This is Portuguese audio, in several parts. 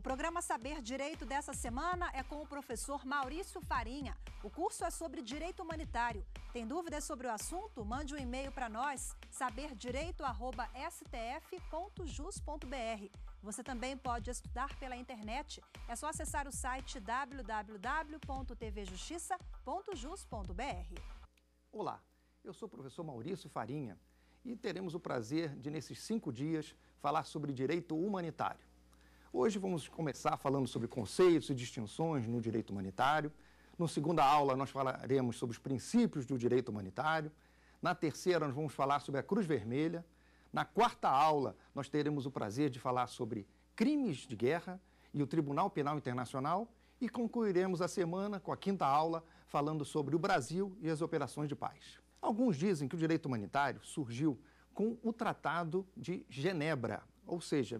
programa Saber Direito dessa semana é com o professor Maurício Farinha. O curso é sobre direito humanitário. Tem dúvidas sobre o assunto? Mande um e-mail para nós, saberdireito@stf.jus.br. Você também pode estudar pela internet. É só acessar o site www.tvjustiça.jus.br. Olá, eu sou o professor Maurício Farinha e teremos o prazer de, nesses 5 dias, falar sobre direito humanitário. Hoje vamos começar falando sobre conceitos e distinções no direito humanitário. Na segunda aula, nós falaremos sobre os princípios do direito humanitário. Na terceira, nós vamos falar sobre a Cruz Vermelha. Na quarta aula, nós teremos o prazer de falar sobre crimes de guerra e o Tribunal Penal Internacional. E concluiremos a semana com a quinta aula, falando sobre o Brasil e as operações de paz. Alguns dizem que o direito humanitário surgiu com o Tratado de Genebra, ou seja,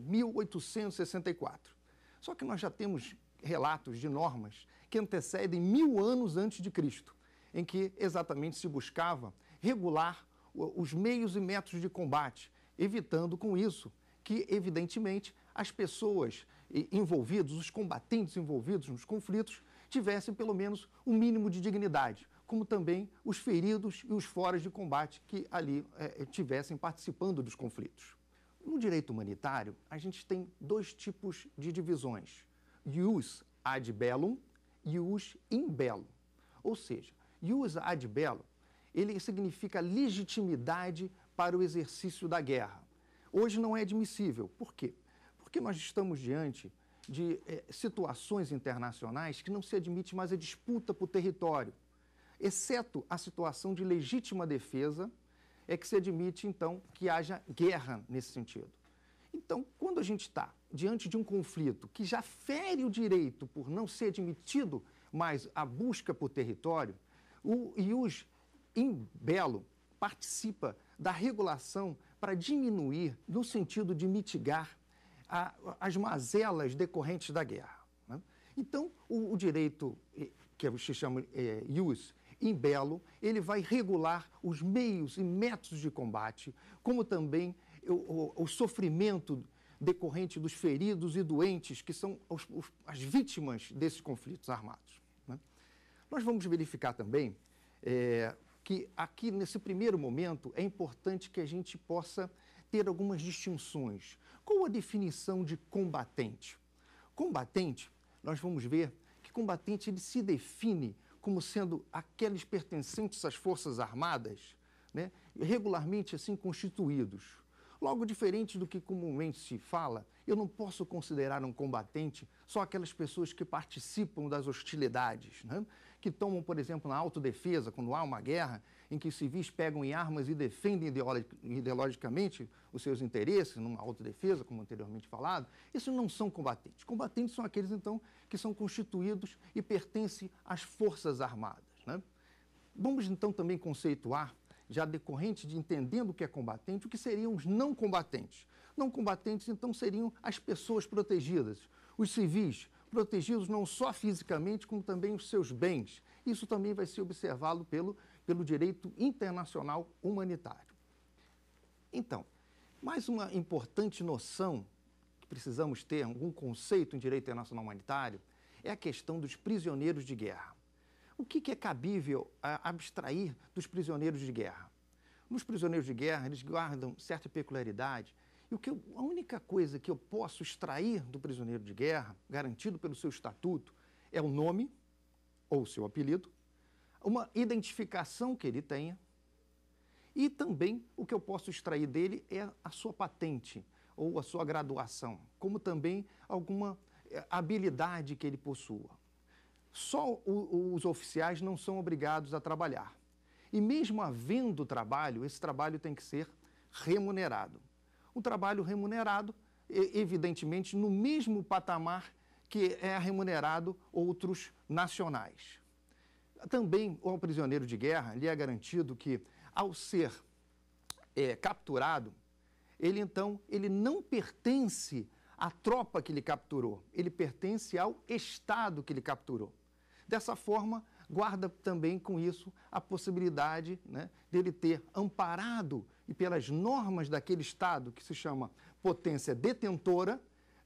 1864. Só que nós já temos relatos de normas que antecedem 1000 anos antes de Cristo, em que exatamente se buscava regular os meios e métodos de combate, evitando com isso que, evidentemente, as pessoas envolvidas, os combatentes envolvidos nos conflitos, tivessem pelo menos um mínimo de dignidade, como também os feridos e os foras de combate que ali tivessem participando dos conflitos. No direito humanitário, a gente tem 2 tipos de divisões, ius ad bellum e ius in bello. Ou seja, ius ad bellum, ele significa legitimidade para o exercício da guerra. Hoje não é admissível. Por quê? Porque nós estamos diante de situações internacionais que não se admite mais a disputa por território, exceto a situação de legítima defesa, é que se admite, então, que haja guerra nesse sentido. Então, quando a gente está diante de um conflito que já fere o direito por não ser admitido mais a busca por território, o ius in bello participa da regulação para diminuir, no sentido de mitigar as mazelas decorrentes da guerra, né? Então, o direito, que se chama ius in bello, ele vai regular os meios e métodos de combate, como também o sofrimento decorrente dos feridos e doentes, que são as vítimas desses conflitos armados, né? Nós vamos verificar também que aqui, nesse primeiro momento, é importante que a gente possa ter algumas distinções. Qual a definição de combatente? Combatente, nós vamos ver que combatente ele se define como sendo aqueles pertencentes às Forças Armadas, né, regularmente assim constituídos. Logo, diferente do que comumente se fala, eu não posso considerar um combatente só aquelas pessoas que participam das hostilidades, né, que tomam, por exemplo, na autodefesa, quando há uma guerra, em que os civis pegam em armas e defendem ideologicamente os seus interesses, numa autodefesa, como anteriormente falado. Esses não são combatentes. Combatentes são aqueles, então, que são constituídos e pertencem às Forças Armadas, né? Vamos, então, também conceituar, já decorrente de entendendo o que é combatente, o que seriam os não combatentes. Não combatentes, então, seriam as pessoas protegidas, os civis, protegidos não só fisicamente, como também os seus bens. Isso também vai ser observado pelo direito internacional humanitário. Então, mais uma importante noção que precisamos ter, algum conceito em direito internacional humanitário, é a questão dos prisioneiros de guerra. O que é cabível abstrair dos prisioneiros de guerra? Nos prisioneiros de guerra, eles guardam certa peculiaridade. E a única coisa que eu posso extrair do prisioneiro de guerra, garantido pelo seu estatuto, é o nome ou o seu apelido, uma identificação que ele tenha, e também o que eu posso extrair dele é a sua patente ou a sua graduação, como também alguma habilidade que ele possua. Só os oficiais não são obrigados a trabalhar. E mesmo havendo trabalho, esse trabalho tem que ser remunerado. Um trabalho remunerado, evidentemente, no mesmo patamar que é remunerado outros nacionais. Também, ao prisioneiro de guerra, lhe é garantido que, ao ser capturado, ele não pertence à tropa que ele capturou, ele pertence ao Estado que ele capturou. Dessa forma, guarda também com isso a possibilidade, né, dele ter amparado e pelas normas daquele Estado que se chama potência detentora,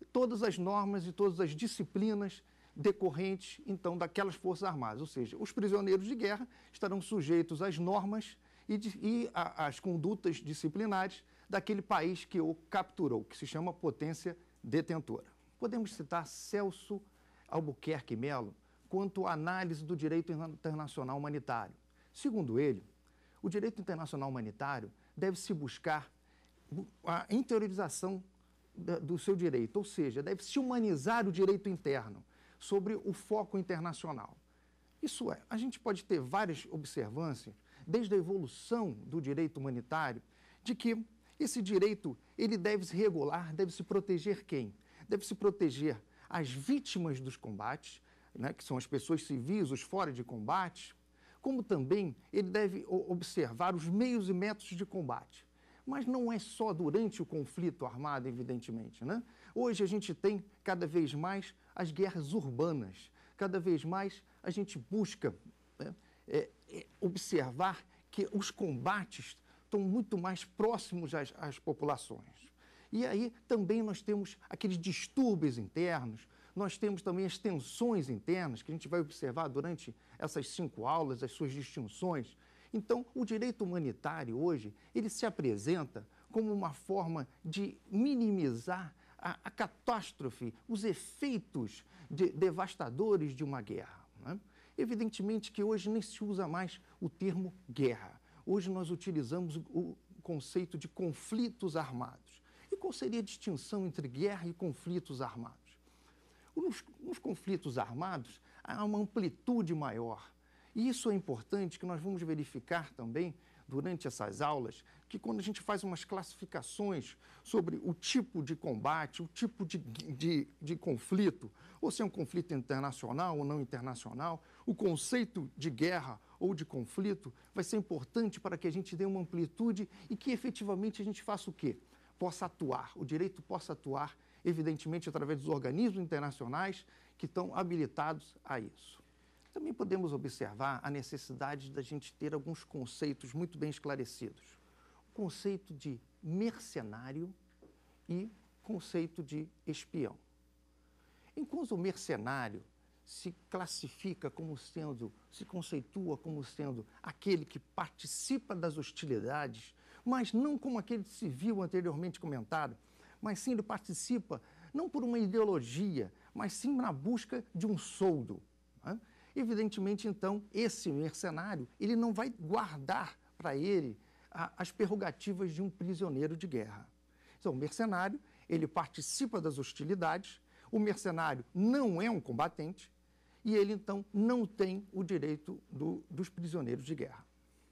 todas as normas e todas as disciplinas decorrentes, então, daquelas Forças Armadas. Ou seja, os prisioneiros de guerra estarão sujeitos às normas e às condutas disciplinares daquele país que o capturou, que se chama potência detentora. Podemos citar Celso Albuquerque Melo quanto à análise do direito internacional humanitário. Segundo ele, o direito internacional humanitário deve-se buscar a interiorização do seu direito, ou seja, deve-se humanizar o direito interno sobre o foco internacional. Isso é, a gente pode ter várias observâncias, desde a evolução do direito humanitário, de que esse direito ele deve se regular, deve se proteger quem? Deve se proteger as vítimas dos combates, né, que são as pessoas civis, os fora de combate, como também ele deve observar os meios e métodos de combate. Mas não é só durante o conflito armado, evidentemente, né? Hoje a gente tem cada vez mais as guerras urbanas, cada vez mais a gente busca, né, observar que os combates estão muito mais próximos às populações. E aí também nós temos aqueles distúrbios internos, nós temos também as tensões internas, que a gente vai observar durante essas 5 aulas, as suas distinções. Então, o direito humanitário hoje, ele se apresenta como uma forma de minimizar a catástrofe, os efeitos devastadores de uma guerra, né? Evidentemente que hoje nem se usa mais o termo guerra. Hoje nós utilizamos o conceito de conflitos armados. E qual seria a distinção entre guerra e conflitos armados? Nos conflitos armados, há uma amplitude maior. E isso é importante, que nós vamos verificar também, durante essas aulas, que quando a gente faz umas classificações sobre o tipo de combate, o tipo de conflito, ou se é um conflito internacional ou não internacional, o conceito de guerra ou de conflito vai ser importante para que a gente dê uma amplitude e que efetivamente a gente faça o quê? Possa atuar, o direito possa atuar, evidentemente, através dos organismos internacionais que estão habilitados a isso. Também podemos observar a necessidade da gente ter alguns conceitos muito bem esclarecidos. O conceito de mercenário e conceito de espião. Enquanto o mercenário se classifica como sendo, se conceitua como sendo aquele que participa das hostilidades, mas não como aquele civil anteriormente comentado, mas sim ele participa não por uma ideologia, mas sim na busca de um soldo, né? Evidentemente, então, esse mercenário, ele não vai guardar para ele as prerrogativas de um prisioneiro de guerra. Então, o mercenário, ele participa das hostilidades, o mercenário não é um combatente e ele, então, não tem o direito dos prisioneiros de guerra.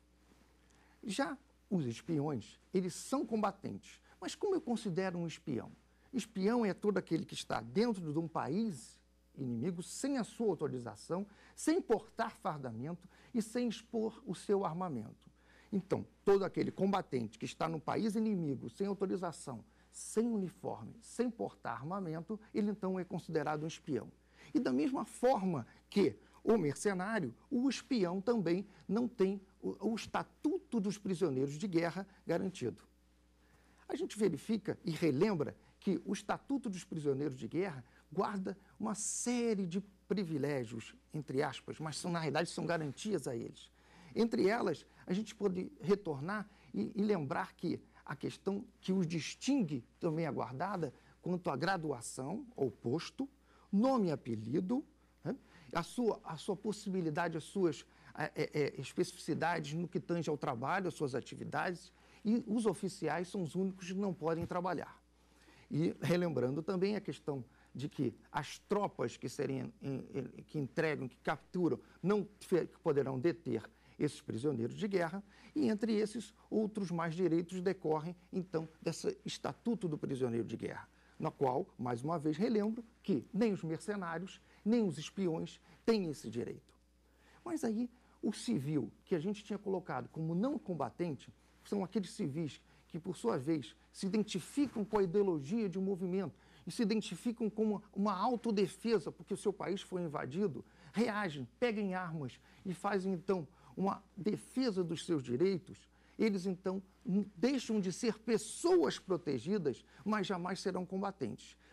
Já os espiões, eles são combatentes. Mas como eu considero um espião? Espião é todo aquele que está dentro de um país inimigo, sem a sua autorização, sem portar fardamento e sem expor o seu armamento. Então, todo aquele combatente que está no país inimigo, sem autorização, sem uniforme, sem portar armamento, ele então é considerado um espião. E da mesma forma que o mercenário, o espião também não tem o estatuto dos prisioneiros de guerra garantido. A gente verifica e relembra que o Estatuto dos Prisioneiros de Guerra guarda uma série de privilégios, entre aspas, mas na realidade são garantias a eles. Entre elas, a gente pode retornar e lembrar que a questão que os distingue também é guardada quanto à graduação ou posto, nome e apelido, né? a sua possibilidade, as suas especificidades no que tange ao trabalho, as suas atividades, e os oficiais são os únicos que não podem trabalhar. E relembrando também a questão de que as tropas que entregam, que capturam, não poderão deter esses prisioneiros de guerra, e entre esses outros mais direitos decorrem, então, desse Estatuto do Prisioneiro de Guerra, na qual, mais uma vez, relembro que nem os mercenários, nem os espiões têm esse direito. Mas aí, o civil, que a gente tinha colocado como não combatente, são aqueles civis que, por sua vez, se identificam com a ideologia de um movimento e se identificam com uma autodefesa porque o seu país foi invadido, reagem, pegam armas e fazem, então, uma defesa dos seus direitos. Eles, então, deixam de ser pessoas protegidas, mas jamais serão combatentes.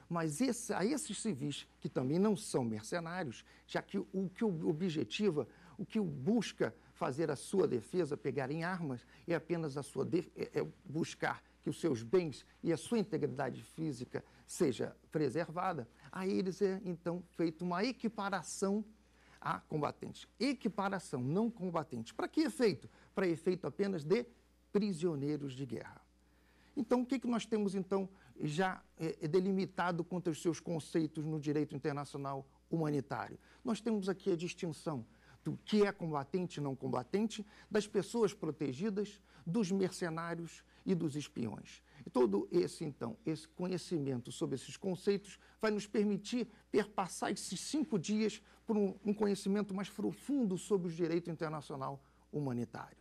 Mas a esses civis, que também não são mercenários, já que o que o objetiva, o que busca fazer a sua defesa, pegar em armas, é apenas buscar que os seus bens e a sua integridade física seja preservada, a eles é, então, feita uma equiparação a combatentes. Equiparação, não combatentes. Para que efeito? Para efeito apenas de prisioneiros de guerra. Então, o que nós temos, então, já delimitado quanto aos seus conceitos no direito internacional humanitário? Nós temos aqui a distinção do que é combatente e não combatente, das pessoas protegidas, dos mercenários e dos espiões. E todo esse, então, esse conhecimento sobre esses conceitos vai nos permitir perpassar esses 5 dias por um conhecimento mais profundo sobre o direito internacional humanitário.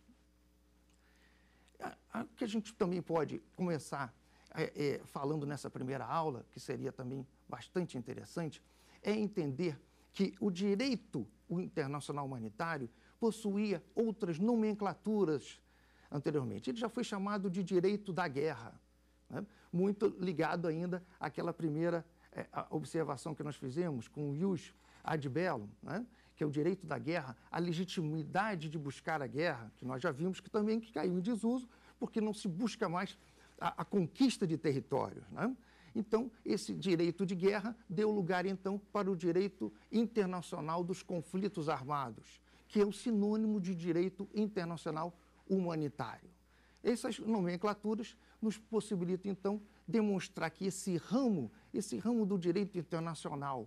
O que a gente também pode começar falando nessa primeira aula, que seria também bastante interessante, é entender que o direito internacional humanitário possuía outras nomenclaturas anteriormente. Ele já foi chamado de direito da guerra, né? Muito ligado ainda àquela primeira observação que nós fizemos com o ius ad bellum, né? Que é o direito da guerra, a legitimidade de buscar a guerra, que nós já vimos que também caiu em desuso, porque não se busca mais a conquista de territórios, né? Então, esse direito de guerra deu lugar, então, para o direito internacional dos conflitos armados, que é o sinônimo de direito internacional humanitário. Essas nomenclaturas nos possibilitam, então, demonstrar que esse ramo do direito internacional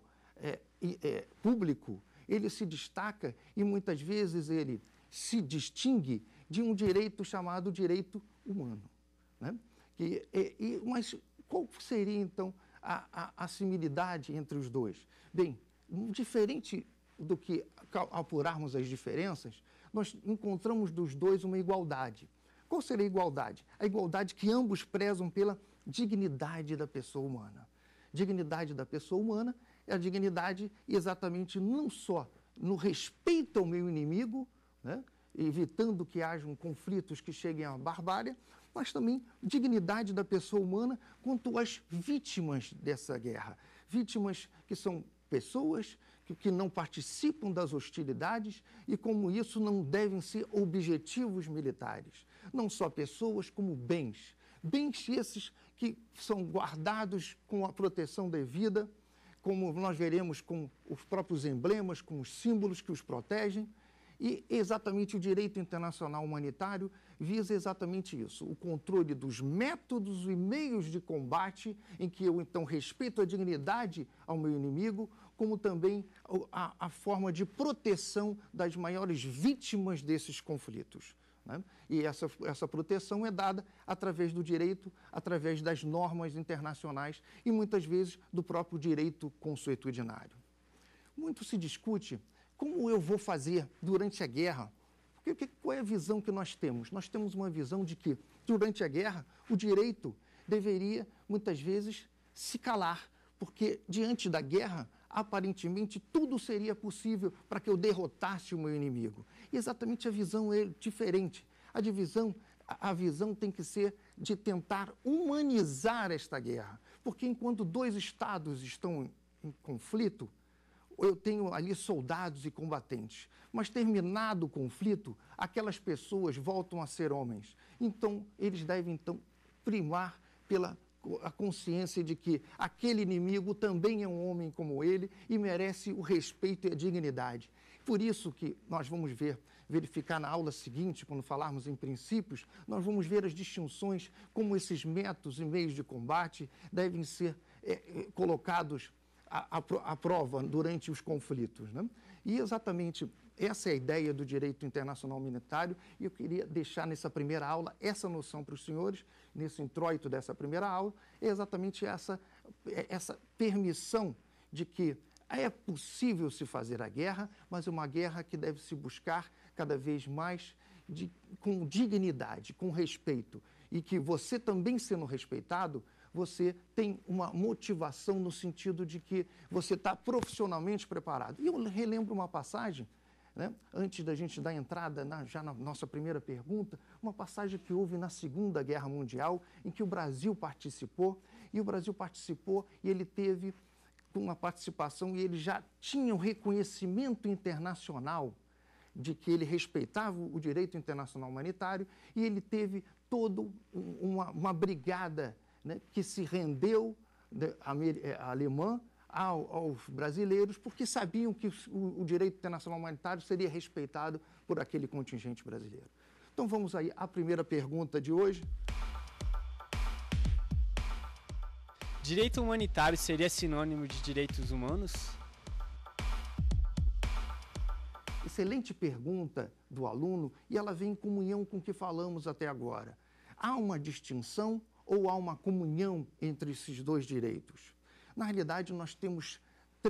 público, ele se destaca e, muitas vezes, ele se distingue de um direito chamado direito humano, né? Mas qual seria, então, a similidade entre os dois? Bem, diferente do que apurarmos as diferenças, nós encontramos dos dois uma igualdade. Qual seria a igualdade? A igualdade que ambos prezam pela dignidade da pessoa humana. Dignidade da pessoa humana é a dignidade exatamente não só no respeito ao meu inimigo, né, evitando que hajam conflitos que cheguem à barbárie, mas também dignidade da pessoa humana quanto às vítimas dessa guerra. Vítimas que são pessoas que não participam das hostilidades e, como isso, não devem ser objetivos militares. Não só pessoas, como bens. Bens esses que são guardados com a proteção devida, como nós veremos com os próprios emblemas, com os símbolos que os protegem. E exatamente o direito internacional humanitário visa exatamente isso, o controle dos métodos e meios de combate em que eu, então, respeito a dignidade ao meu inimigo, como também a forma de proteção das maiores vítimas desses conflitos, né? E essa proteção é dada através do direito, através das normas internacionais e, muitas vezes, do próprio direito consuetudinário. Muito se discute como eu vou fazer durante a guerra. Qual é a visão que nós temos? Nós temos uma visão de que, durante a guerra, o direito deveria, muitas vezes, se calar, porque, diante da guerra, aparentemente, tudo seria possível para que eu derrotasse o meu inimigo. E exatamente a visão é diferente. A visão tem que ser de tentar humanizar esta guerra, porque enquanto 2 estados estão em conflito, eu tenho ali soldados e combatentes, mas terminado o conflito, aquelas pessoas voltam a ser homens. Então, eles devem, então, primar pela a consciência de que aquele inimigo também é um homem como ele e merece o respeito e a dignidade. Por isso que nós vamos verificar na aula seguinte, quando falarmos em princípios, nós vamos ver as distinções, como esses métodos e meios de combate devem ser colocados à prova durante os conflitos, né? E exatamente essa é a ideia do direito internacional humanitário, e eu queria deixar nessa primeira aula essa noção para os senhores, nesse introito dessa primeira aula, é exatamente essa permissão de que é possível se fazer a guerra, mas é uma guerra que deve se buscar cada vez mais com dignidade, com respeito, e que você também sendo respeitado, você tem uma motivação no sentido de que você está profissionalmente preparado. E eu relembro uma passagem, né, antes da gente dar entrada já na nossa primeira pergunta, uma passagem que houve na Segunda Guerra Mundial, em que o Brasil participou, e o Brasil participou e ele teve uma participação e ele já tinha um reconhecimento internacional de que ele respeitava o direito internacional humanitário e ele teve toda uma brigada, né, que se rendeu, né, alemã aos brasileiros, porque sabiam que o direito internacional humanitário seria respeitado por aquele contingente brasileiro. Então vamos aí à primeira pergunta de hoje. Direito humanitário seria sinônimo de direitos humanos? Excelente pergunta do aluno e ela vem em comunhão com o que falamos até agora. Há uma distinção ou há uma comunhão entre esses dois direitos? Na realidade, nós temos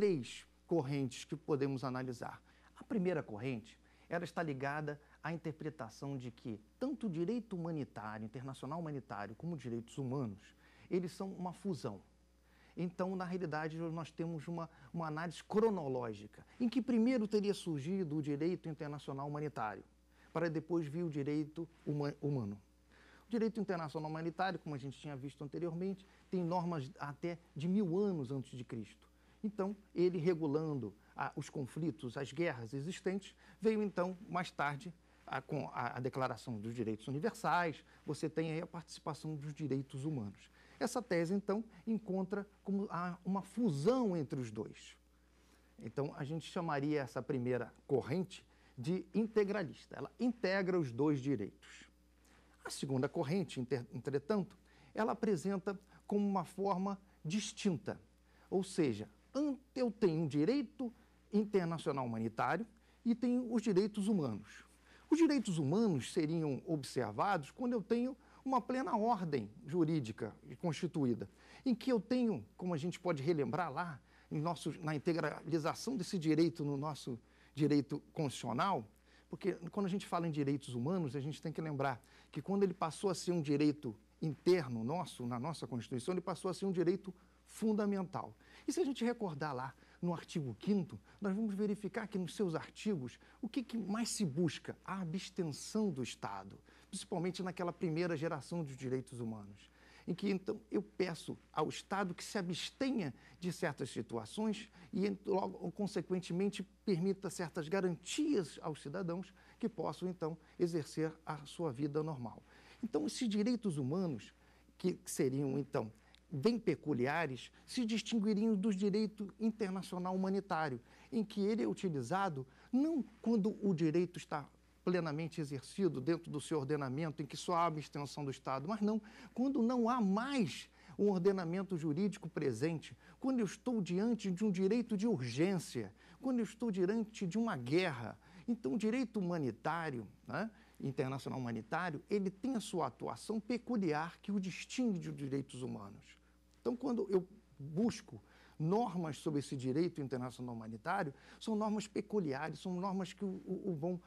3 correntes que podemos analisar. A primeira corrente, ela está ligada à interpretação de que tanto o direito humanitário, internacional humanitário, como direitos humanos, eles são uma fusão. Então, na realidade, nós temos uma análise cronológica, em que primeiro teria surgido o direito internacional humanitário, para depois vir o direito humano. O direito internacional humanitário, como a gente tinha visto anteriormente, tem normas até de 1000 anos antes de Cristo. Então, ele regulando os conflitos, as guerras existentes, veio então, mais tarde, com a Declaração dos Direitos Universais, você tem aí a participação dos direitos humanos. Essa tese, então, encontra como uma fusão entre os dois. Então, a gente chamaria essa primeira corrente de integralista. Ela integra os dois direitos. A segunda corrente, entretanto, ela apresenta como uma forma distinta. Ou seja, eu tenho um direito internacional humanitário e tenho os direitos humanos. Os direitos humanos seriam observados quando eu tenho uma plena ordem jurídica constituída, em que eu tenho, como a gente pode relembrar lá, na integralização desse direito no nosso direito constitucional, porque quando a gente fala em direitos humanos, a gente tem que lembrar que quando ele passou a ser um direito interno nosso, na nossa Constituição, ele passou a ser um direito fundamental. E se a gente recordar lá no artigo 5º, nós vamos verificar que nos seus artigos, o que mais se busca? A abstenção do Estado, principalmente naquela primeira geração dos direitos humanos, em que, então, eu peço ao Estado que se abstenha de certas situações e, logo, consequentemente, permita certas garantias aos cidadãos que possam, então, exercer a sua vida normal. Então, esses direitos humanos, que seriam, então, bem peculiares, se distinguiriam do direito internacional humanitário, em que ele é utilizado não quando o direito está plenamente exercido dentro do seu ordenamento, em que só há abstenção do Estado, mas não, quando não há mais um ordenamento jurídico presente, quando eu estou diante de um direito de urgência, quando eu estou diante de uma guerra. Então, o direito humanitário, né, internacional humanitário, ele tem a sua atuação peculiar que o distingue dos direitos humanos. Então, quando eu busco normas sobre esse direito internacional humanitário, são normas peculiares, são normas que o vão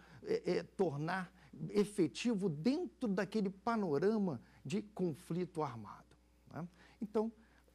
tornar efetivo dentro daquele panorama de conflito armado, né? Então,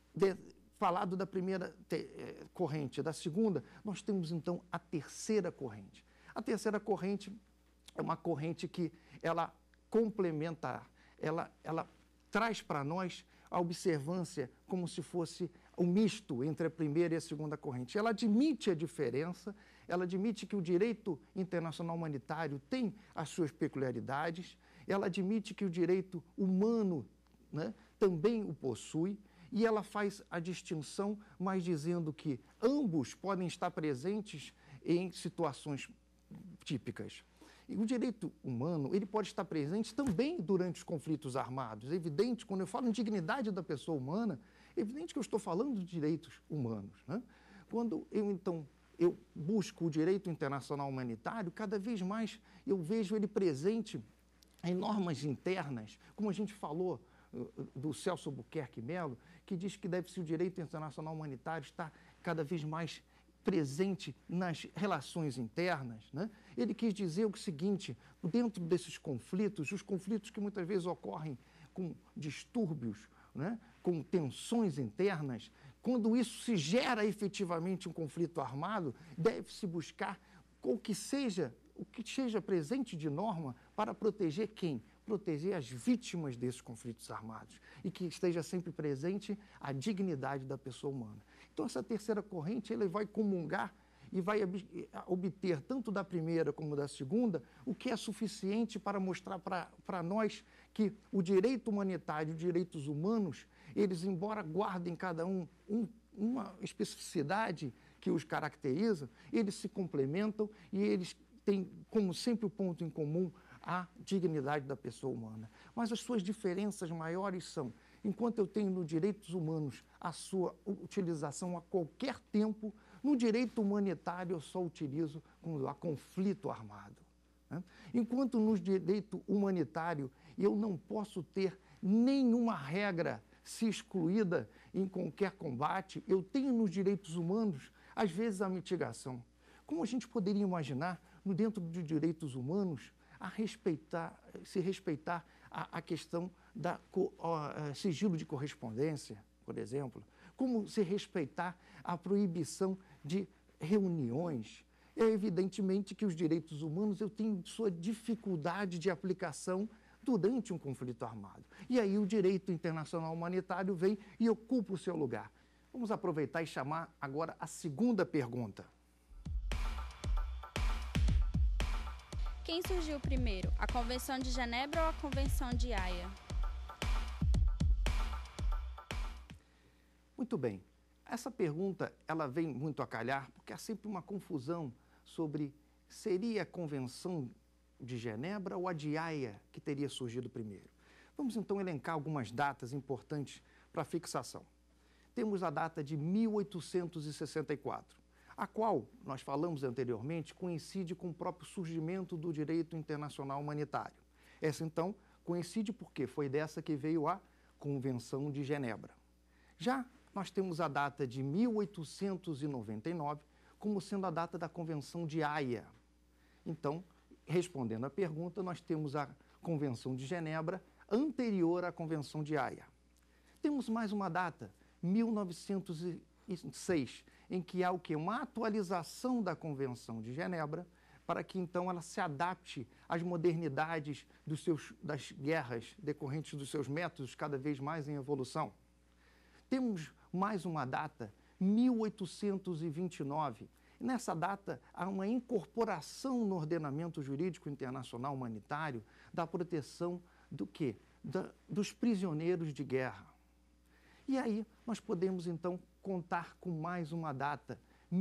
falado da primeira corrente, da segunda, nós temos então a terceira corrente. A terceira corrente é uma corrente que ela complementa, ela traz para nós a observância como se fosse o misto entre a primeira e a segunda corrente. Ela admite a diferença, ela admite que o direito internacional humanitário tem as suas peculiaridades, ela admite que o direito humano, né, também o possui, e ela faz a distinção, mas dizendo que ambos podem estar presentes em situações típicas. E o direito humano, ele pode estar presente também durante os conflitos armados. É evidente, quando eu falo em dignidade da pessoa humana, é evidente que eu estou falando de direitos humanos, né? Quando eu busco o direito internacional humanitário, cada vez mais eu vejo ele presente em normas internas, como a gente falou do Celso Albuquerque Melo, que diz que deve-se o direito internacional humanitário estar cada vez mais presente nas relações internas, né? Ele quis dizer o seguinte: dentro desses conflitos, os conflitos que muitas vezes ocorrem com distúrbios, né, com tensões internas, quando isso se gera efetivamente um conflito armado, deve-se buscar o que seja presente de norma para proteger quem? proteger as vítimas desses conflitos armados e que esteja sempre presente a dignidade da pessoa humana. Então, essa terceira corrente ele vai comungar e vai obter, tanto da primeira como da segunda, o que é suficiente para mostrar para nós que o direito humanitário e os direitos humanos, eles, embora guardem cada uma especificidade que os caracteriza, eles se complementam e eles têm, como sempre, o ponto em comum a dignidade da pessoa humana. Mas as suas diferenças maiores são, enquanto eu tenho nos direitos humanos a sua utilização a qualquer tempo, no direito humanitário eu só utilizo quando há conflito armado. Né? Enquanto no direito humanitário eu não posso ter nenhuma regra se excluída em qualquer combate, eu tenho nos direitos humanos, às vezes, a mitigação. Como a gente poderia imaginar, dentro de direitos humanos, se respeitar a questão da sigilo de correspondência, por exemplo, como se respeitar a proibição de reuniões. É evidentemente que os direitos humanos eu tenho sua dificuldade de aplicação durante um conflito armado. E aí o direito internacional humanitário vem e ocupa o seu lugar. Vamos aproveitar e chamar agora a segunda pergunta. Quem surgiu primeiro, a Convenção de Genebra ou a Convenção de Haia? Muito bem. Essa pergunta ela vem muito a calhar porque há sempre uma confusão sobre seria a Convenção de Genebra ou a de Haia que teria surgido primeiro. Vamos então elencar algumas datas importantes para fixação. Temos a data de 1864, a qual, nós falamos anteriormente, coincide com o próprio surgimento do direito internacional humanitário. Essa, então, coincide porque foi dessa que veio a Convenção de Genebra. Já nós temos a data de 1899 como sendo a data da Convenção de Haia. Então, respondendo à pergunta, nós temos a Convenção de Genebra anterior à Convenção de Haia. Temos mais uma data, 1906, em que há o quê? Uma atualização da Convenção de Genebra para que então ela se adapte às modernidades das guerras decorrentes dos seus métodos cada vez mais em evolução. Temos mais uma data, 1829. Nessa data, há uma incorporação no ordenamento jurídico internacional humanitário da proteção do quê? Dos prisioneiros de guerra. E aí, nós podemos, então, contar com mais uma data,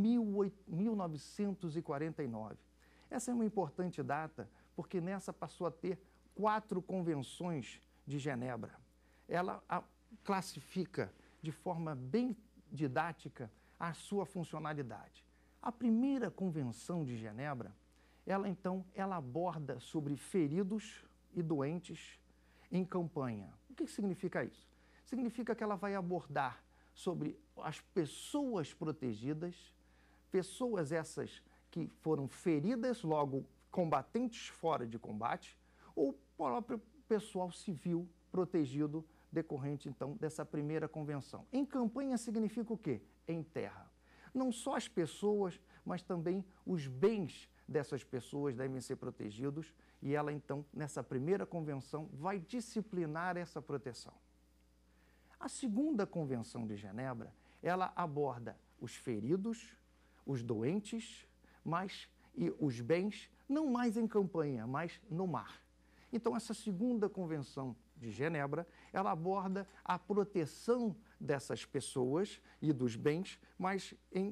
1949. Essa é uma importante data, porque nessa passou a ter 4 convenções de Genebra. Ela classifica de forma bem didática a sua funcionalidade. A primeira Convenção de Genebra, ela aborda sobre feridos e doentes em campanha. O que significa isso? Significa que ela vai abordar sobre as pessoas protegidas, pessoas essas que foram feridas, logo combatentes fora de combate, ou próprio pessoal civil protegido decorrente, então, dessa primeira convenção. Em campanha significa o quê? Em terra. Não só as pessoas, mas também os bens dessas pessoas devem ser protegidos e ela, então, nessa primeira convenção, vai disciplinar essa proteção. A segunda Convenção de Genebra, ela aborda os feridos, os doentes, e os bens, não mais em campanha, mas no mar. Então, essa segunda Convenção de Genebra, ela aborda a proteção dessas pessoas e dos bens, mas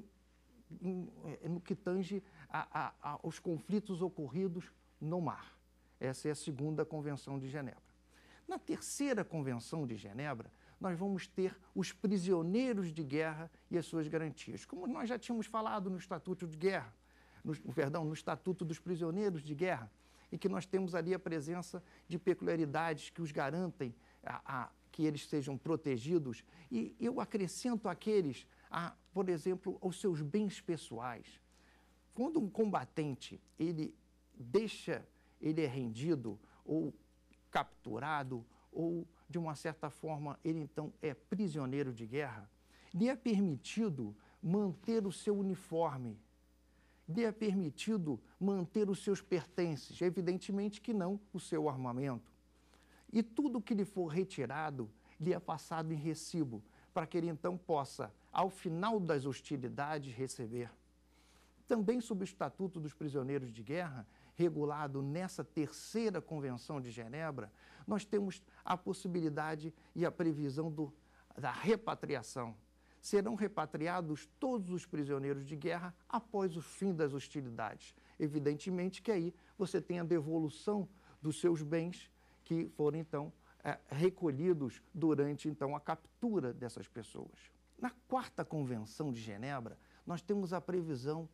no que tange aos conflitos ocorridos no mar. Essa é a segunda Convenção de Genebra. Na terceira Convenção de Genebra, nós vamos ter os prisioneiros de guerra e as suas garantias. Como nós já tínhamos falado no Estatuto de Guerra, no Estatuto dos Prisioneiros de Guerra, e que nós temos ali a presença de peculiaridades que os garantem que eles sejam protegidos. E eu acrescento aqueles, por exemplo, aos seus bens pessoais. Quando um combatente ele é rendido ou capturado ou, de uma certa forma, ele então é prisioneiro de guerra, lhe é permitido manter o seu uniforme, lhe é permitido manter os seus pertences, evidentemente que não o seu armamento. e tudo que lhe for retirado lhe é passado em recibo, para que ele então possa, ao final das hostilidades, receber. Também sob o Estatuto dos Prisioneiros de Guerra, regulado nessa terceira Convenção de Genebra, nós temos a possibilidade e a previsão da repatriação. Serão repatriados todos os prisioneiros de guerra após o fim das hostilidades. Evidentemente que aí você tem a devolução dos seus bens que foram, então, recolhidos durante, então, a captura dessas pessoas. Na quarta Convenção de Genebra, nós temos a previsão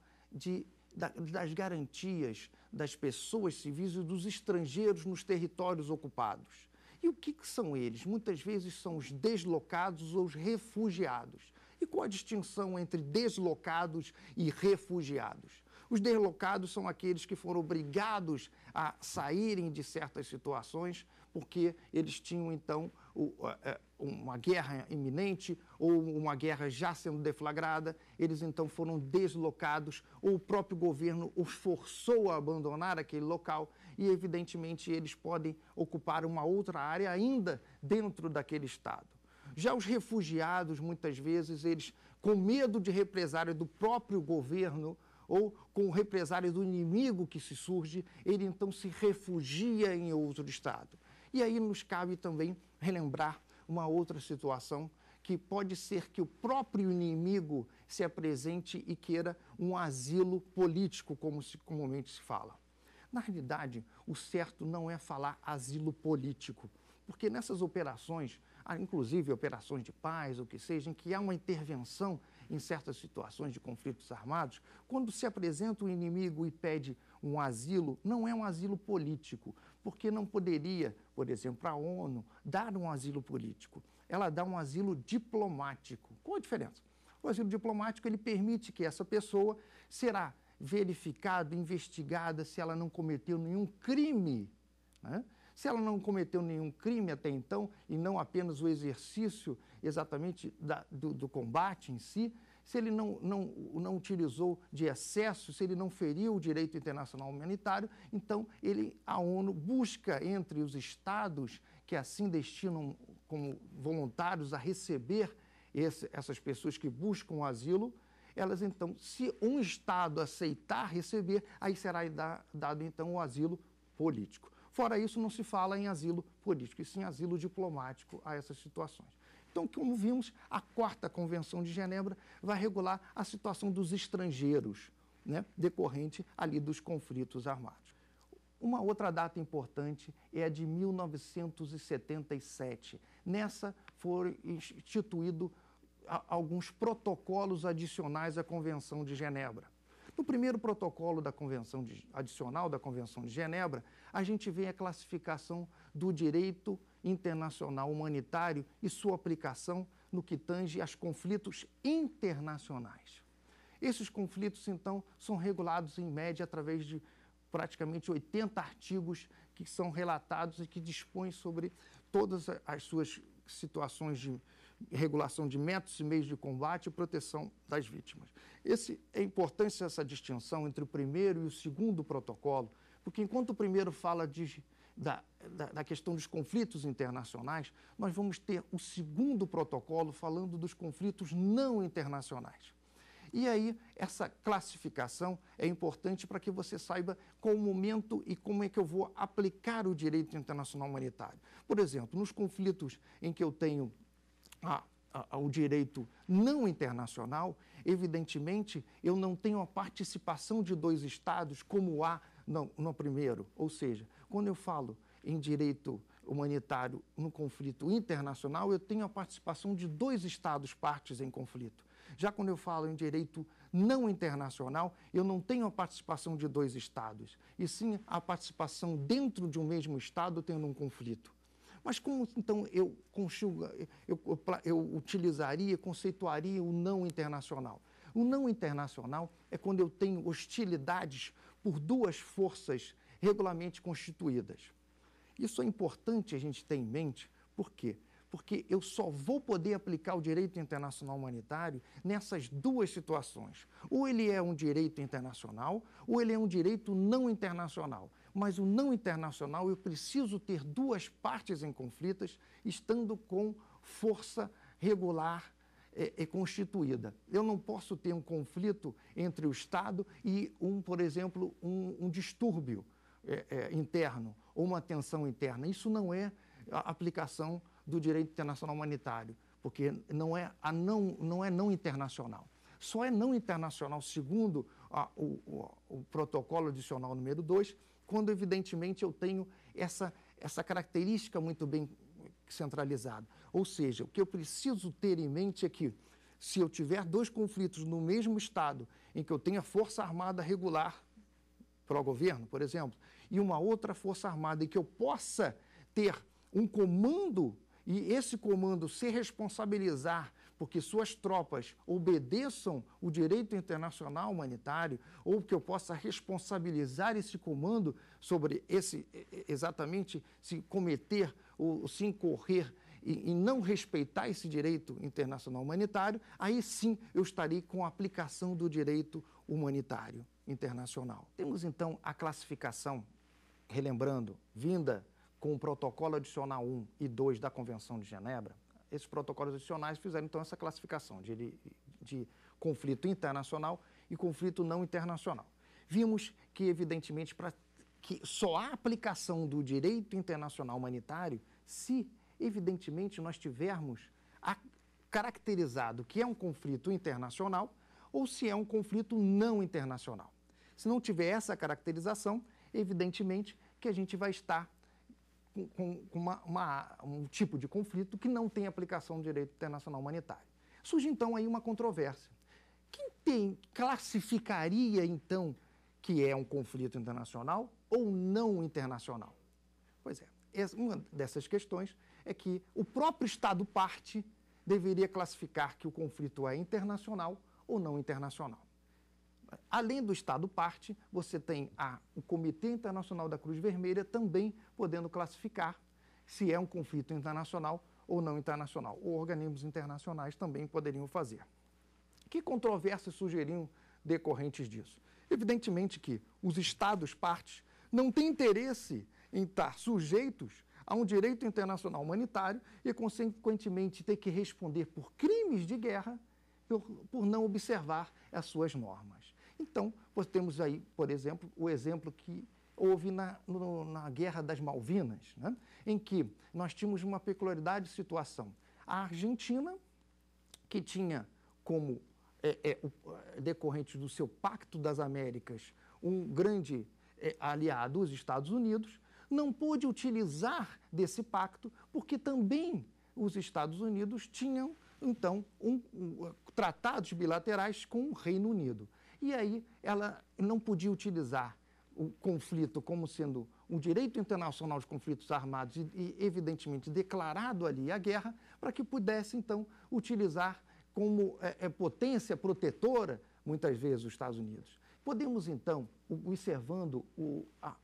das garantias das pessoas civis e dos estrangeiros nos territórios ocupados. E o que são eles? Muitas vezes são os deslocados ou os refugiados. E qual a distinção entre deslocados e refugiados? Os deslocados são aqueles que foram obrigados a saírem de certas situações porque eles tinham, então, uma guerra iminente ou uma guerra já sendo deflagrada. Eles, então, foram deslocados ou o próprio governo os forçou a abandonar aquele local e, evidentemente, eles podem ocupar uma outra área ainda dentro daquele estado. Já os refugiados, muitas vezes, eles, com medo de represália do próprio governo ou com represália do inimigo que se surge, ele então se refugia em outro estado. E aí nos cabe também relembrar uma outra situação que pode ser que o próprio inimigo se apresente e queira um asilo político, como comumente se fala. Na realidade, o certo não é falar asilo político, porque nessas operações, inclusive operações de paz, ou que seja, em que há uma intervenção em certas situações de conflitos armados, quando se apresenta o inimigo e pede um asilo, não é um asilo político, porque não poderia, por exemplo, a ONU dar um asilo político. Ela dá um asilo diplomático. Qual a diferença? O asilo diplomático, ele permite que essa pessoa será verificada, investigada se ela não cometeu nenhum crime, né? Se ela não cometeu nenhum crime até então, e não apenas o exercício exatamente do combate em si, se ele não utilizou de excesso, se ele não feriu o direito internacional humanitário, então a ONU busca entre os estados que assim destinam como voluntários a receber essas pessoas que buscam asilo, elas então, se um estado aceitar receber, aí será dado então o asilo político. Fora isso, não se fala em asilo político, e sim asilo diplomático a essas situações. Então, como vimos, a quarta Convenção de Genebra vai regular a situação dos estrangeiros, né, decorrente ali dos conflitos armados. Uma outra data importante é a de 1977. Nessa foram instituídos alguns protocolos adicionais à Convenção de Genebra. No primeiro protocolo da adicional da Convenção de Genebra, a gente vê a classificação do direito internacional humanitário e sua aplicação no que tange aos conflitos internacionais. Esses conflitos, então, são regulados em média através de praticamente 80 artigos que são relatados e que dispõem sobre todas as suas situações de regulação de métodos e meios de combate e proteção das vítimas. É importante essa distinção entre o primeiro e o segundo protocolo, porque enquanto o primeiro fala da questão dos conflitos internacionais, nós vamos ter o segundo protocolo falando dos conflitos não internacionais. E aí, essa classificação é importante para que você saiba qual o momento e como é que eu vou aplicar o direito internacional humanitário. Por exemplo, nos conflitos em que eu tenho o direito não internacional, evidentemente, eu não tenho a participação de dois estados como há no primeiro. Ou seja, quando eu falo em direito humanitário no conflito internacional, eu tenho a participação de dois estados partes em conflito. Já quando eu falo em direito não internacional, eu não tenho a participação de dois estados, e sim a participação dentro de um mesmo estado tendo um conflito. Mas como, então, eu utilizaria, conceituaria o não internacional? O não internacional é quando eu tenho hostilidades por duas forças regularmente constituídas. Isso é importante a gente ter em mente, por quê? Porque eu só vou poder aplicar o direito internacional humanitário nessas duas situações. Ou ele é um direito internacional, ou ele é um direito não internacional. mas o não internacional eu preciso ter duas partes em conflitos estando com força regular constituída. Eu não posso ter um conflito entre o Estado e, por exemplo, um distúrbio interno ou uma tensão interna. Isso não é a aplicação do direito internacional humanitário, porque não é não internacional. Só é não internacional, segundo o protocolo adicional número 2, quando, evidentemente, eu tenho essa característica muito bem centralizada. Ou seja, o que eu preciso ter em mente é que, se eu tiver dois conflitos no mesmo Estado, em que eu tenha força armada regular pró-governo, por exemplo, e uma outra força armada, em que eu possa ter um comando e esse comando se responsabilizar porque suas tropas obedeçam o direito internacional humanitário, ou que eu possa responsabilizar esse comando sobre exatamente se cometer ou se incorrer e não respeitar esse direito internacional humanitário, aí sim eu estarei com a aplicação do direito humanitário internacional. Temos então a classificação, relembrando, vinda com o protocolo adicional 1 e 2 da Convenção de Genebra. Esses protocolos adicionais fizeram, então, essa classificação de conflito internacional e conflito não internacional. Vimos que, evidentemente, que só há aplicação do direito internacional humanitário se, evidentemente, nós tivermos caracterizado que é um conflito internacional ou se é um conflito não internacional. Se não tiver essa caracterização, evidentemente que a gente vai estar com um tipo de conflito que não tem aplicação do direito internacional humanitário. Surge, então, aí uma controvérsia. Quem classificaria, então, que é um conflito internacional ou não internacional? Pois é, uma dessas questões é que o próprio Estado parte deveria classificar que o conflito é internacional ou não internacional. Além do Estado parte, você tem o Comitê Internacional da Cruz Vermelha também podendo classificar se é um conflito internacional ou não internacional. Ou organismos internacionais também poderiam fazer. Que controvérsias surgiriam decorrentes disso? Evidentemente que os Estados partes não têm interesse em estar sujeitos a um direito internacional humanitário e, consequentemente, ter que responder por crimes de guerra por não observar as suas normas. Então, temos aí, por exemplo, o exemplo que houve na Guerra das Malvinas, né? Em que nós tínhamos uma peculiaridade de situação. A Argentina, que tinha como decorrente do seu Pacto das Américas um grande aliado, os Estados Unidos, não pôde utilizar desse pacto porque também os Estados Unidos tinham, então, tratados bilaterais com o Reino Unido. E aí ela não podia utilizar o conflito como sendo um direito internacional de conflitos armados e evidentemente, declarado ali a guerra, para que pudesse, então, utilizar como potência protetora, muitas vezes, os Estados Unidos. Podemos, então, observando o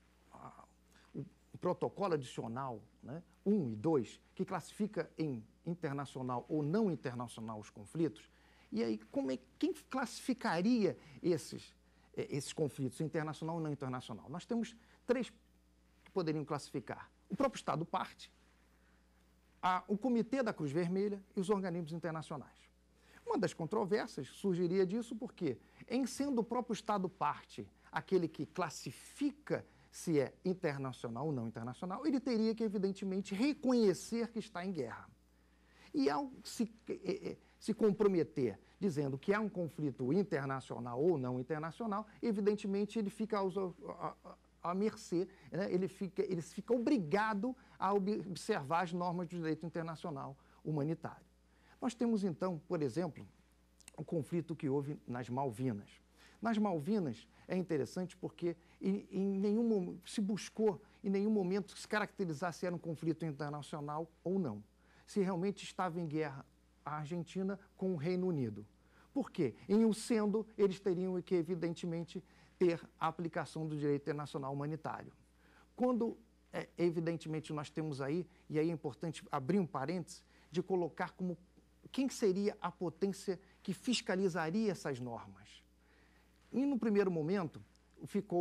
protocolo adicional, né, 1 e 2, que classifica em internacional ou não internacional os conflitos, e aí quem classificaria esses conflitos, internacional ou não internacional? Nós temos 3 que poderiam classificar. O próprio Estado parte, o Comitê da Cruz Vermelha e os organismos internacionais. Uma das controvérsias surgiria disso porque, em sendo o próprio Estado parte aquele que classifica se é internacional ou não internacional, ele teria que, evidentemente, reconhecer que está em guerra. E ao se comprometer dizendo que há um conflito internacional ou não internacional, evidentemente ele fica à mercê, né? ele fica obrigado a observar as normas do direito internacional humanitário. Nós temos, então, por exemplo, o conflito que houve nas Malvinas. Nas Malvinas é interessante porque se buscou em nenhum momento se caracterizar se era um conflito internacional ou não. Se realmente estava em guerra a Argentina com o Reino Unido. Por quê? Em o sendo, eles teriam que, evidentemente, ter a aplicação do direito internacional humanitário. Quando, evidentemente, nós temos aí, e aí é importante abrir um parênteses, de colocar como quem seria a potência que fiscalizaria essas normas. E, no primeiro momento, ficou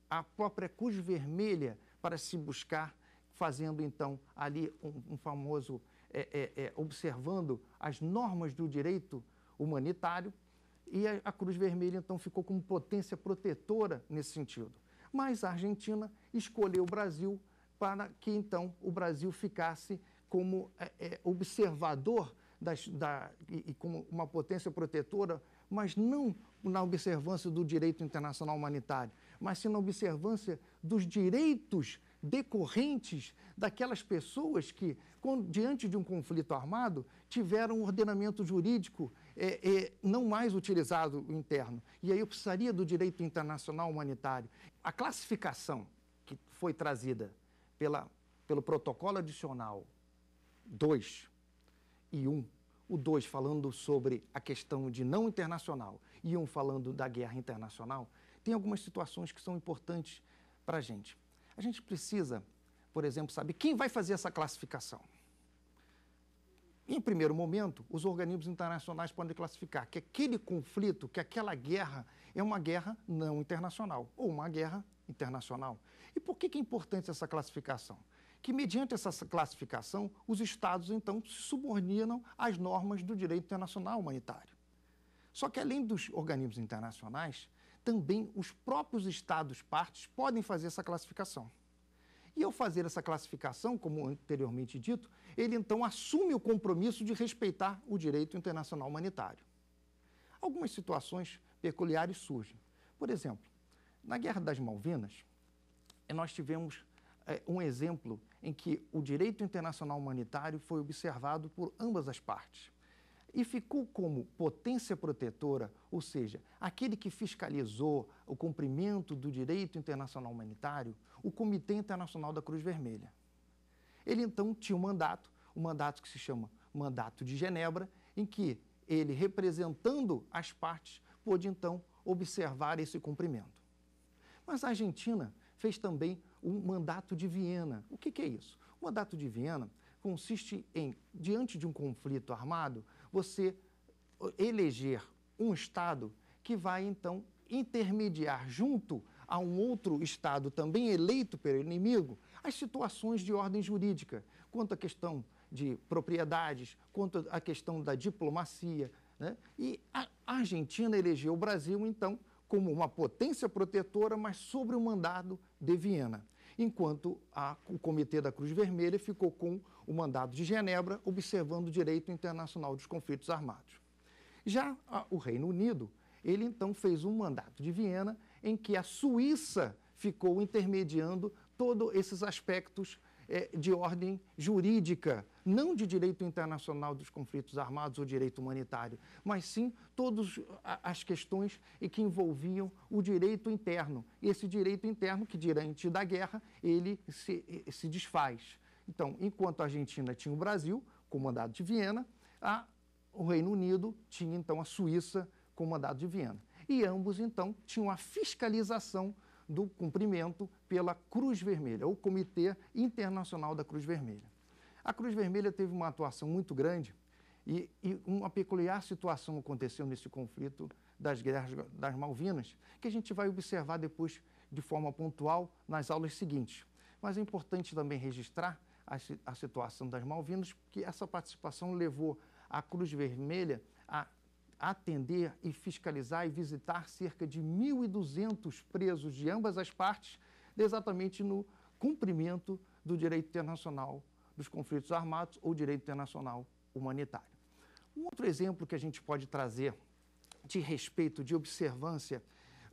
a própria Cruz Vermelha para se buscar, fazendo então ali um famoso, observando as normas do direito humanitário, e a Cruz Vermelha então ficou como potência protetora nesse sentido. Mas a Argentina escolheu o Brasil para que então o Brasil ficasse como observador e como uma potência protetora, mas não na observância do direito internacional humanitário, mas sim na observância dos direitos decorrentes daquelas pessoas que, diante de um conflito armado, tiveram um ordenamento jurídico não mais utilizado interno. E aí eu precisaria do direito internacional humanitário. A classificação que foi trazida pelo protocolo adicional 2 e 1, o 2 falando sobre a questão de não internacional e 1 falando da guerra internacional, tem algumas situações que são importantes para a gente. A gente precisa, por exemplo, saber quem vai fazer essa classificação. Em primeiro momento, os organismos internacionais podem classificar que aquele conflito, que aquela guerra é uma guerra não internacional ou uma guerra internacional. E por que é importante essa classificação? Que, mediante essa classificação, os Estados, então, se subordinam às normas do direito internacional humanitário. Só que, além dos organismos internacionais, também os próprios Estados-partes podem fazer essa classificação. E, ao fazer essa classificação, como anteriormente dito, ele, então, assume o compromisso de respeitar o direito internacional humanitário. Algumas situações peculiares surgem. Por exemplo, na Guerra das Malvinas, nós tivemos um exemplo em que o direito internacional humanitário foi observado por ambas as partes. E ficou como potência protetora, ou seja, aquele que fiscalizou o cumprimento do direito internacional humanitário, o Comitê Internacional da Cruz Vermelha. Ele, então, tinha um mandato que se chama Mandato de Genebra, em que ele, representando as partes, pôde, então, observar esse cumprimento. Mas a Argentina fez também o Mandato de Viena. O que é isso? O Mandato de Viena consiste em, diante de um conflito armado, você eleger um Estado que vai, então, intermediar junto a um outro Estado também eleito pelo inimigo as situações de ordem jurídica, quanto à questão de propriedades, quanto à questão da diplomacia, né? E a Argentina elegeu o Brasil, então, como uma potência protetora, mas sobre o Mandato de Viena, enquanto o Comitê da Cruz Vermelha ficou com o Mandato de Genebra, observando o direito internacional dos conflitos armados. Já o Reino Unido, ele então fez um Mandato de Viena, em que a Suíça ficou intermediando todos esses aspectos de ordem jurídica, não de direito internacional dos conflitos armados ou direito humanitário, mas sim todas as questões que envolviam o direito interno. Esse direito interno que, diante da guerra, ele se desfaz. Então, enquanto a Argentina tinha o Brasil, com o Mandato de Viena, o Reino Unido tinha, então, a Suíça com o Mandato de Viena. E ambos, então, tinham a fiscalização do cumprimento pela Cruz Vermelha, ou Comitê Internacional da Cruz Vermelha. A Cruz Vermelha teve uma atuação muito grande e uma peculiar situação aconteceu nesse conflito das guerras das Malvinas, que a gente vai observar depois de forma pontual nas aulas seguintes. Mas é importante também registrar a situação das Malvinas, porque essa participação levou a Cruz Vermelha a atender e fiscalizar e visitar cerca de 1.200 presos de ambas as partes, exatamente no cumprimento do direito internacional dos conflitos armados ou direito internacional humanitário. Um outro exemplo que a gente pode trazer de respeito, de observância,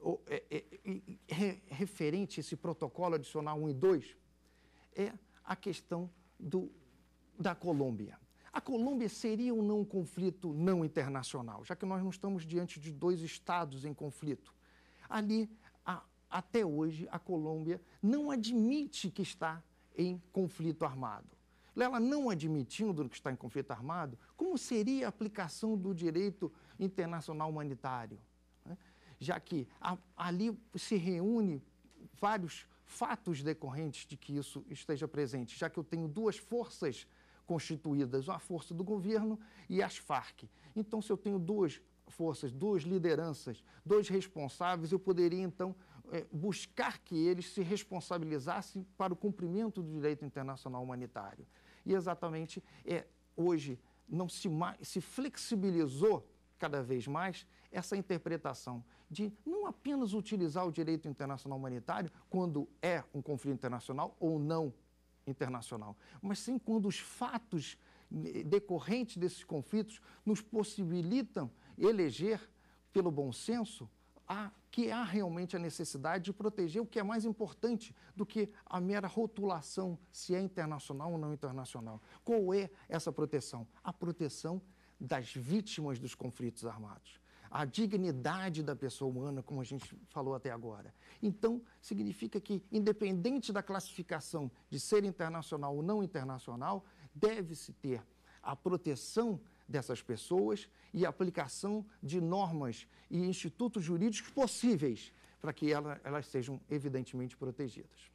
referente a esse protocolo adicional 1 e 2, é a questão da Colômbia. A Colômbia seria ou não um conflito não internacional, já que nós não estamos diante de dois estados em conflito. Ali, até hoje, a Colômbia não admite que está em conflito armado. Ela não admitindo que está em conflito armado, como seria a aplicação do direito internacional humanitário? Né? Já que ali se reúne vários fatos decorrentes de que isso esteja presente, já que eu tenho duas forças constituídas, a força do governo e as Farc. Então, se eu tenho duas forças, duas lideranças, dois responsáveis, eu poderia, então, buscar que eles se responsabilizassem para o cumprimento do direito internacional humanitário. E exatamente hoje não se flexibilizou cada vez mais essa interpretação de não apenas utilizar o direito internacional humanitário quando é um conflito internacional ou não internacional, mas sim quando os fatos decorrentes desses conflitos nos possibilitam eleger, pelo bom senso, que há realmente a necessidade de proteger o que é mais importante do que a mera rotulação, se é internacional ou não internacional. Qual é essa proteção? A proteção das vítimas dos conflitos armados. A dignidade da pessoa humana, como a gente falou até agora. Então, significa que, independente da classificação de ser internacional ou não internacional, deve-se ter a proteção dessas pessoas e a aplicação de normas e institutos jurídicos possíveis para que elas sejam evidentemente protegidas.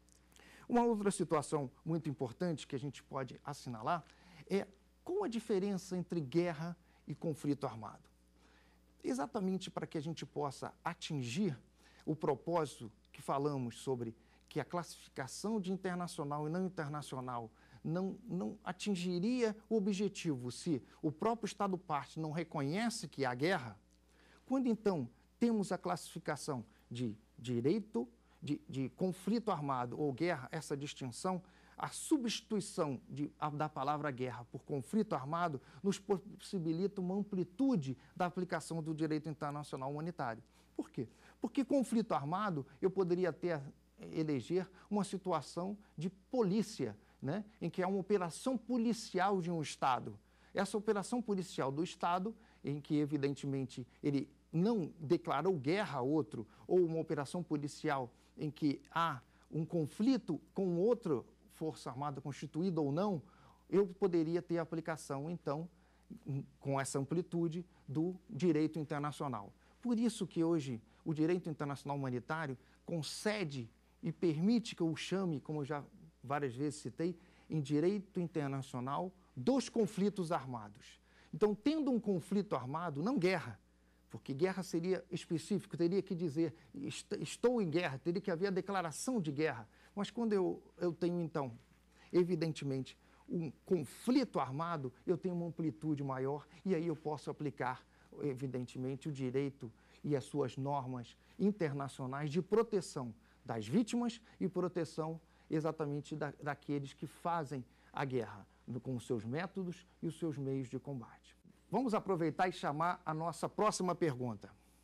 Uma outra situação muito importante que a gente pode assinalar é qual a diferença entre guerra e conflito armado. Exatamente para que a gente possa atingir o propósito que falamos sobre que a classificação de internacional e não internacional não atingiria o objetivo se o próprio Estado-parte não reconhece que há guerra. Quando, então, temos a classificação de direito, de conflito armado ou guerra, essa distinção, a substituição da palavra guerra por conflito armado nos possibilita uma amplitude da aplicação do direito internacional humanitário. Por quê? Porque conflito armado eu poderia eleger uma situação de polícia, né, em que há uma operação policial de um Estado. Essa operação policial do Estado, em que, evidentemente, ele não declarou guerra a outro, ou uma operação policial em que há um conflito com outra força armada constituída ou não, eu poderia ter aplicação, então, com essa amplitude do direito internacional. Por isso que hoje o direito internacional humanitário concede e permite que eu o chame, como eu já várias vezes citei, em direito internacional dos conflitos armados. Então, tendo um conflito armado, não guerra, porque guerra seria específico, teria que dizer, estou em guerra, teria que haver a declaração de guerra. Mas quando eu tenho, então, evidentemente, um conflito armado, eu tenho uma amplitude maior e aí eu posso aplicar, evidentemente, o direito e as suas normas internacionais de proteção das vítimas e proteção exatamente daqueles que fazem a guerra, com os seus métodos e os seus meios de combate. Vamos aproveitar e chamar a nossa próxima pergunta.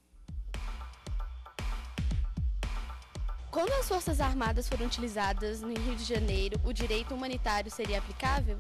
Quando as Forças Armadas foram utilizadas no Rio de Janeiro, o direito humanitário seria aplicável?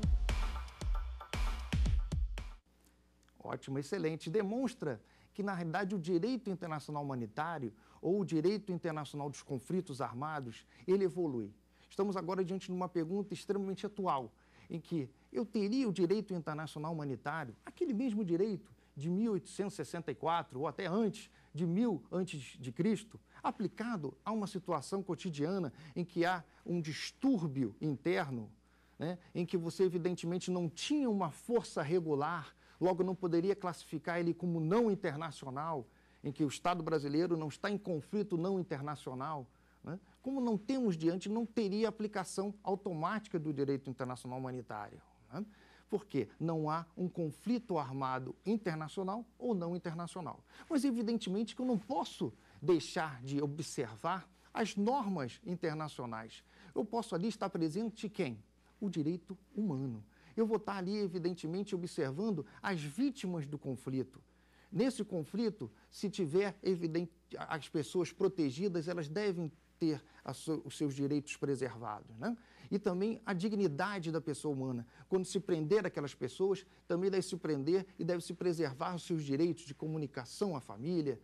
Ótimo, excelente. Demonstra que, na realidade, o direito internacional humanitário ou o direito internacional dos conflitos armados, ele evolui. Estamos agora diante de uma pergunta extremamente atual, em que eu teria o direito internacional humanitário, aquele mesmo direito de 1864 ou até antes de 1000 a.C., aplicado a uma situação cotidiana em que há um distúrbio interno, né, em que você evidentemente não tinha uma força regular, logo não poderia classificar ele como não internacional, em que o Estado brasileiro não está em conflito não internacional, né? Como não temos diante, não teria aplicação automática do direito internacional humanitário, né? Porque não há um conflito armado internacional ou não internacional. Mas, evidentemente, que eu não posso deixar de observar as normas internacionais. Eu posso ali estar presente quem? O direito humano. Eu vou estar ali, evidentemente, observando as vítimas do conflito. Nesse conflito, se tiver as pessoas protegidas, elas devem ter os seus direitos preservados, né? E também a dignidade da pessoa humana. Quando se prender aquelas pessoas, também deve se prender e deve se preservar os seus direitos de comunicação à família,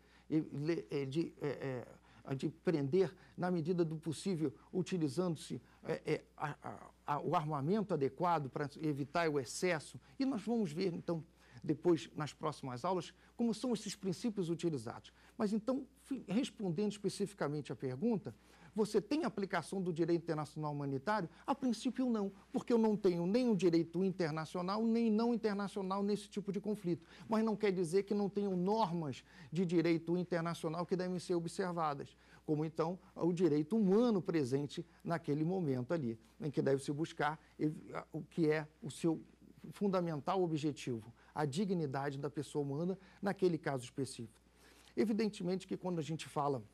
de prender, na medida do possível, utilizando-se o armamento adequado para evitar o excesso. E nós vamos ver, então, depois, nas próximas aulas, como são esses princípios utilizados. Mas, então, respondendo especificamente à pergunta, você tem aplicação do direito internacional humanitário? A princípio, não, porque eu não tenho nem o direito internacional, nem não internacional nesse tipo de conflito. Mas não quer dizer que não tenham normas de direito internacional que devem ser observadas. como então o direito humano presente naquele momento ali, em que deve se buscar o que é o seu fundamental objetivo, a dignidade da pessoa humana naquele caso específico. Evidentemente que quando a gente fala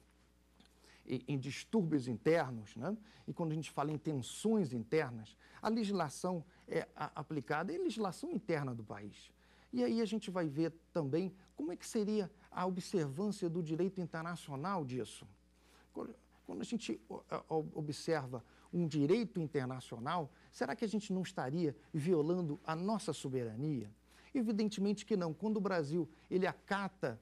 em distúrbios internos, né, e quando a gente fala em tensões internas, a legislação aplicada é a legislação interna do país. E aí a gente vai ver também como é que seria a observância do direito internacional disso. Quando a gente observa um direito internacional, será que a gente não estaria violando a nossa soberania? Evidentemente que não. Quando o Brasil ele acata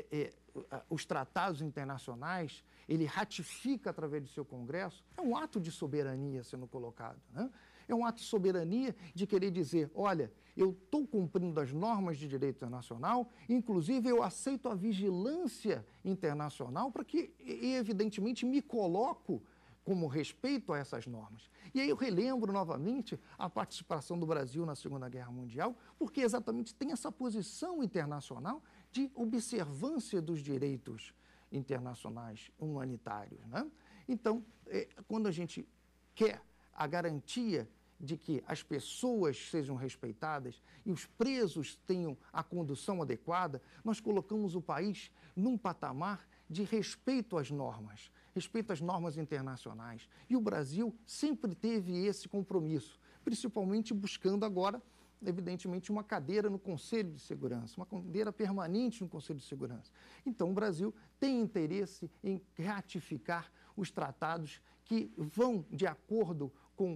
os tratados internacionais, ele ratifica através do seu Congresso, é um ato de soberania sendo colocado, né? É um ato de soberania de querer dizer, olha, eu estou cumprindo as normas de direito internacional, inclusive eu aceito a vigilância internacional para que, evidentemente, me coloco como respeito a essas normas. E aí eu relembro novamente a participação do Brasil na Segunda Guerra Mundial, porque exatamente tem essa posição internacional de observância dos direitos internacionais humanitários, né? Então, quando a gente quer a garantia de que as pessoas sejam respeitadas e os presos tenham a condução adequada, nós colocamos o país num patamar de respeito às normas internacionais. E o Brasil sempre teve esse compromisso, principalmente buscando agora, evidentemente, uma cadeira no Conselho de Segurança, uma cadeira permanente no Conselho de Segurança. Então, o Brasil tem interesse em ratificar os tratados que vão de acordo com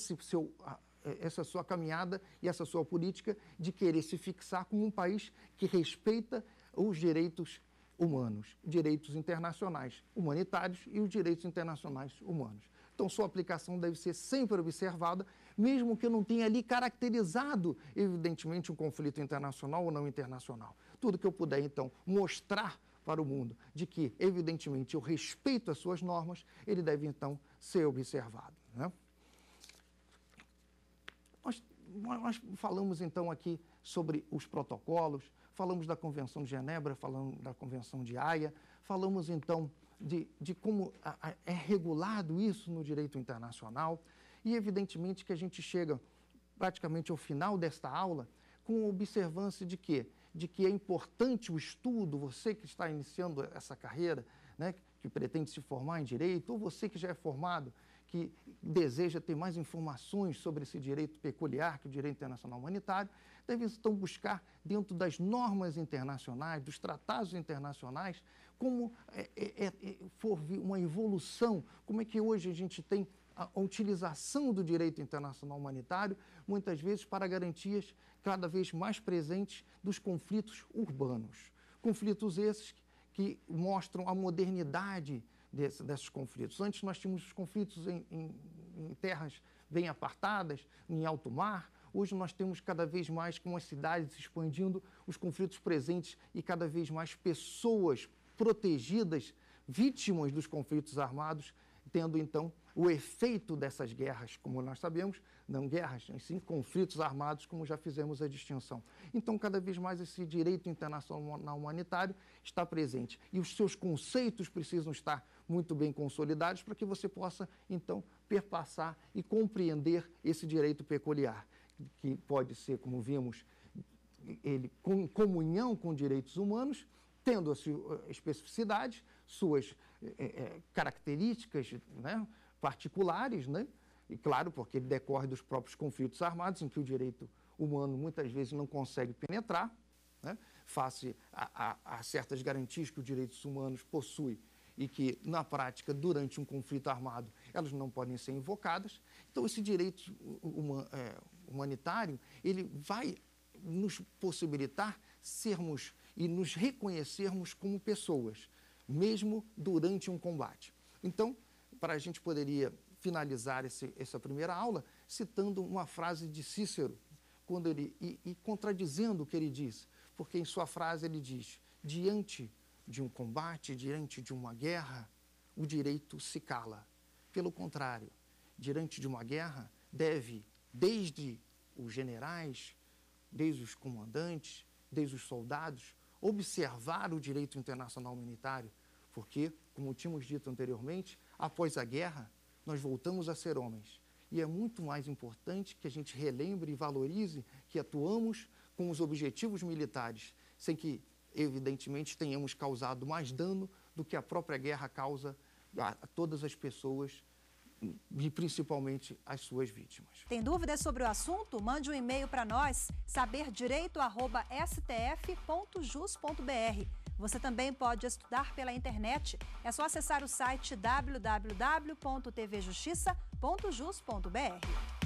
essa sua caminhada e essa sua política de querer se fixar como um país que respeita os direitos humanos, direitos internacionais humanitários e os direitos internacionais humanos. Então, sua aplicação deve ser sempre observada, mesmo que eu não tenha ali caracterizado, evidentemente, um conflito internacional ou não internacional. Tudo que eu puder, então, mostrar para o mundo de que, evidentemente, eu respeito as suas normas, ele deve, então, ser observado, né? Nós falamos, então, aqui sobre os protocolos, falamos da Convenção de Genebra, falamos da Convenção de Haia, falamos, então, de como é regulado isso no direito internacional e, evidentemente, que a gente chega praticamente ao final desta aula com a observância de quê? De que é importante o estudo, você que está iniciando essa carreira, né, que pretende se formar em direito, ou você que já é formado, que deseja ter mais informações sobre esse direito peculiar, que é o direito internacional humanitário, deve então buscar dentro das normas internacionais, dos tratados internacionais, como for uma evolução, como é que hoje a gente tem a utilização do direito internacional humanitário, muitas vezes para garantias cada vez mais presentes dos conflitos urbanos. Conflitos esses que mostram a modernidade desses conflitos. Antes nós tínhamos os conflitos em terras bem apartadas, em alto mar. Hoje nós temos cada vez mais, com as cidades se expandindo, os conflitos presentes e cada vez mais pessoas protegidas, vítimas dos conflitos armados, tendo então o efeito dessas guerras, como nós sabemos, não guerras, mas sim conflitos armados, como já fizemos a distinção. Então, cada vez mais esse direito internacional humanitário está presente e os seus conceitos precisam estar muito bem consolidados para que você possa, então, perpassar e compreender esse direito peculiar, que pode ser, como vimos, ele com comunhão com direitos humanos, tendo a sua especificidade, suas características, né, particulares, né? E claro, porque ele decorre dos próprios conflitos armados, em que o direito humano muitas vezes não consegue penetrar, né, face a certas garantias que os direitos humanos possuem e que, na prática, durante um conflito armado, elas não podem ser invocadas. Então, esse direito humanitário, ele vai nos possibilitar sermos e nos reconhecermos como pessoas, mesmo durante um combate. Então, para a gente poderia finalizar essa primeira aula citando uma frase de Cícero, quando e contradizendo o que ele diz, porque em sua frase ele diz: diante de um combate, diante de uma guerra, o direito se cala. Pelo contrário, diante de uma guerra, deve, desde os generais, desde os comandantes, desde os soldados, observar o direito internacional humanitário, porque, como tínhamos dito anteriormente, após a guerra, nós voltamos a ser homens. E é muito mais importante que a gente relembre e valorize que atuamos com os objetivos militares, sem que, evidentemente, tenhamos causado mais dano do que a própria guerra causa a todas as pessoas e principalmente as suas vítimas. Tem dúvidas sobre o assunto? Mande um e-mail para nós, saberdireito@stf.jus.br. Você também pode estudar pela internet. É só acessar o site www.tvjustiça.jus.br.